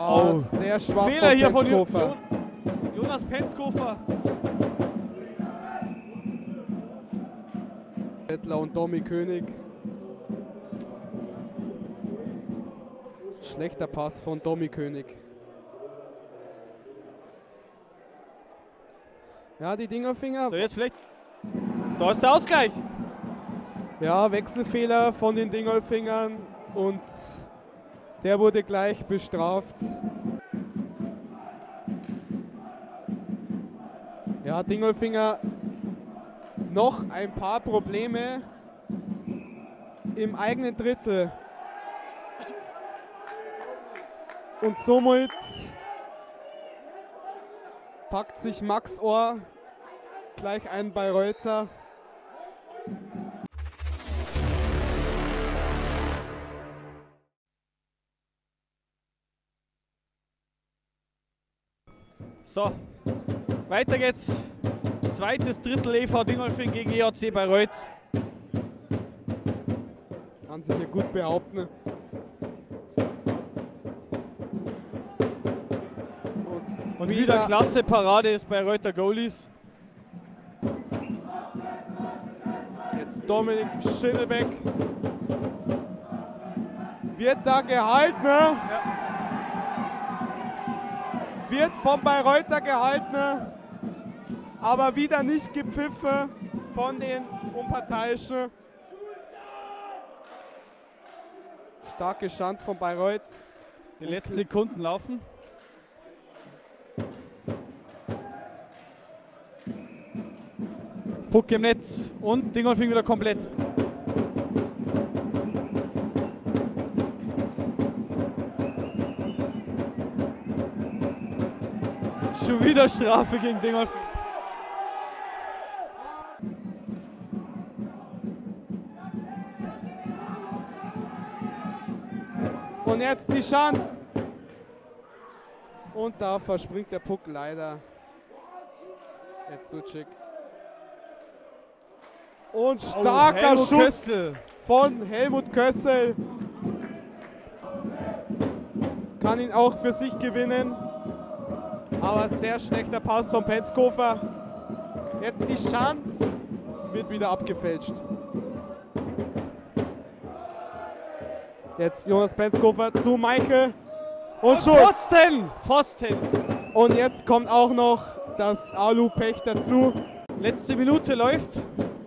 Oh, sehr schwach. Fehler hier von Penzkofer. Jonas Penzkofer. Zettler und Domi König. Schlechter Pass von Domi König. Ja, die Dingelfinger. So, jetzt vielleicht. Da ist der Ausgleich. Ja, Wechselfehler von den Dingolfingern und der wurde gleich bestraft. Ja, Dingolfinger noch ein paar Probleme im eigenen Drittel. Und somit packt sich Max Ohr gleich ein Bayreuther. So, weiter geht's. Zweites Drittel EV Dingolfing gegen EHC Bayreuth. Kann sich hier gut behaupten. Und wieder klasse Parade des Bayreuther Goalies. Jetzt Dominik Schindelbeck. Wird da gehalten. Ja. Wird vom Bayreuther gehalten. Aber wieder nicht gepfiffen von den Unparteiischen. Starke Chance von Bayreuth. Die letzten Sekunden laufen. Puck im Netz und Dingolfing wieder komplett. Schon wieder Strafe gegen Dingolfing. Und jetzt die Chance. Und da verspringt der Puck leider. Jetzt Suchik. Und starker Schuss Kössel von Helmut Kössel. Kann ihn auch für sich gewinnen. Aber sehr schlechter Pass von Penzkofer. Jetzt die Chance. Wird wieder abgefälscht. Jetzt Jonas Penzkofer zu Meichel. Und Schuss. Pfosten! Pfosten! Und jetzt kommt auch noch das Alu-Pech dazu. Letzte Minute läuft.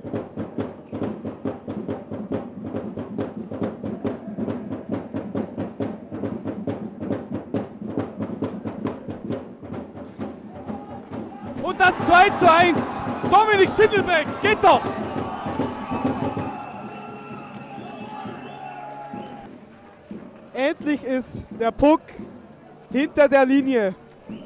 Und das 2:1. Dominik Schindelbeck, geht doch! Endlich ist der Puck hinter der Linie.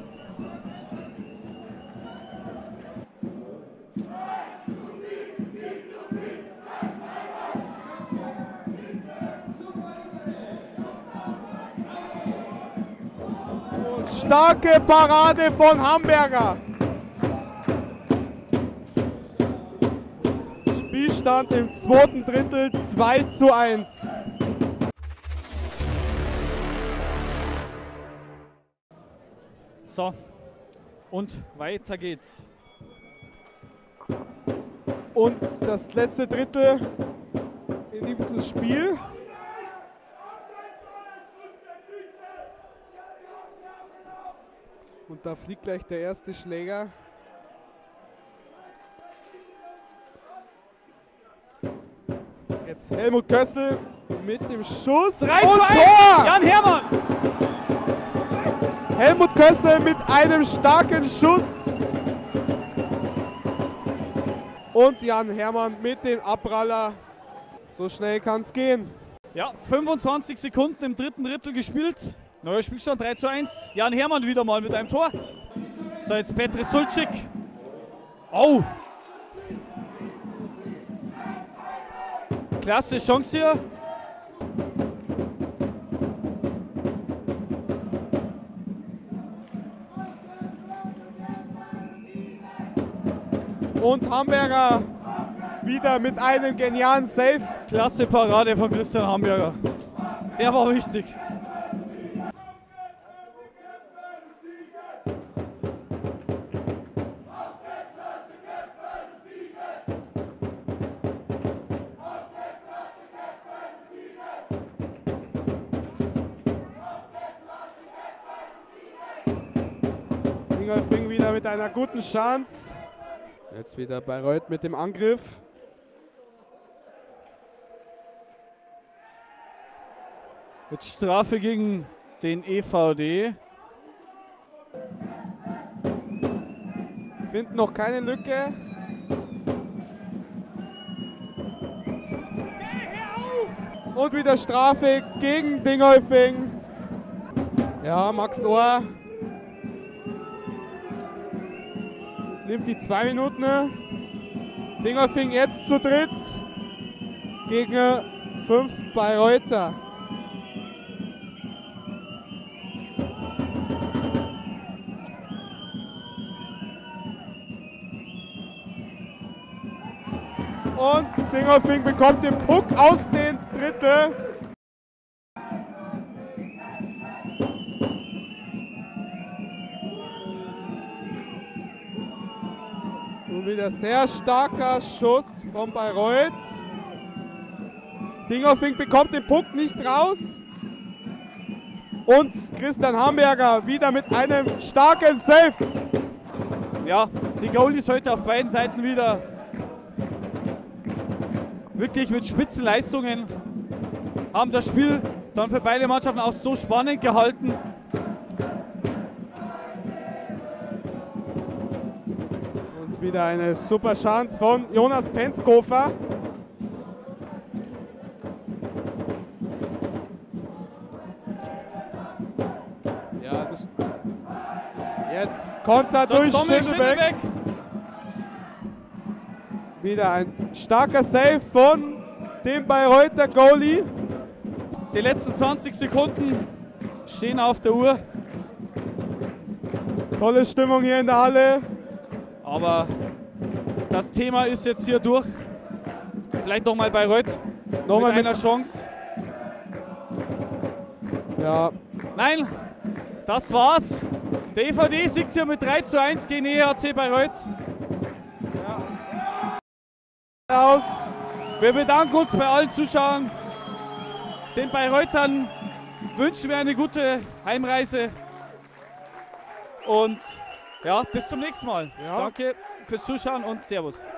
Und starke Parade von Hamberger. Spielstand im zweiten Drittel 2:1. So, und weiter geht's. Und das letzte Drittel in diesem Spiel. Und da fliegt gleich der erste Schläger. Jetzt Helmut Kössel mit dem Schuss. 3:1. Tor! Jan Hermann! Helmut Kössel mit einem starken Schuss. Und Jan Hermann mit dem Abpraller. So schnell kann es gehen. Ja, 25 Sekunden im dritten Drittel gespielt. Neuer Spielstand 3:1. Jan Hermann wieder mal mit einem Tor. So, jetzt Petr Sulcik. Oh! Klasse Chance hier. Und Hamberger wieder mit einem genialen Save. Klasse Parade von Christian Hamberger. Der war wichtig. Dingolfing wieder mit einer guten Chance. Jetzt wieder Bayreuth mit dem Angriff. Jetzt Strafe gegen den EVD. Finden noch keine Lücke. Und wieder Strafe gegen Dingolfing. Ja, Max Ohr nimmt die 2 Minuten. Dingolfing jetzt zu dritt gegen 5 Bayreuther. Und Dingolfing bekommt den Puck aus den Drittel. Und wieder sehr starker Schuss von Bayreuth. Dingolfing bekommt den Puck nicht raus. Und Christian Hamberger wieder mit einem starken Save. Ja, die Goalies heute auf beiden Seiten wieder wirklich mit Spitzenleistungen, haben das Spiel dann für beide Mannschaften auch so spannend gehalten. Und wieder eine super Chance von Jonas Penzkofer. Ja, jetzt Konter durch Schindelbeck. Wieder ein starker Save von dem Bayreuther Goalie. Die letzten 20 Sekunden stehen auf der Uhr. Tolle Stimmung hier in der Halle. Aber das Thema ist jetzt hier durch. Vielleicht nochmal Bayreuth Nochmal mit einer Chance. Ja. Nein, das war's. Der EVD siegt hier mit 3:1 gegen EHC Bayreuth. Aus. Wir bedanken uns bei allen Zuschauern. Den Bayreutern wünschen wir eine gute Heimreise. Und ja, bis zum nächsten Mal. Ja. Danke fürs Zuschauen und Servus.